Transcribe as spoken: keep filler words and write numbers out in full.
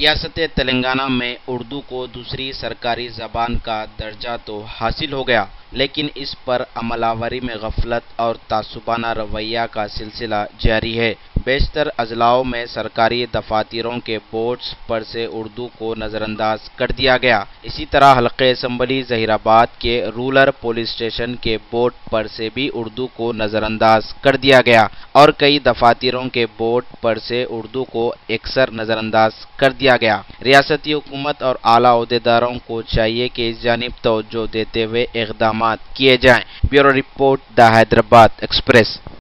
रियासत तेलंगाना में उर्दू को दूसरी सरकारी ज़बान का दर्जा तो हासिल हो गया, लेकिन इस पर अमलावरी में गफलत और तासुबाना रवैया का सिलसिला जारी है। बेशतर अजलाओं में सरकारी दफातरों के बोर्ड्स पर से उर्दू को नज़रअंदाज कर दिया गया। इसी तरह हल्के असम्बली जहीराबाद के रूरल पुलिस स्टेशन के बोर्ड पर से भी उर्दू को नज़रअंदाज कर दिया गया और कई दफातरों के बोर्ड पर से उर्दू को अक्सर नज़रअंदाज कर दिया गया। रियासती हुकूमत और आला अहदेदारों को चाहिए कि इस जानिब तवज्जो देते हुए इक़दाम किए जाएं। Bureau report, the Hyderabad express.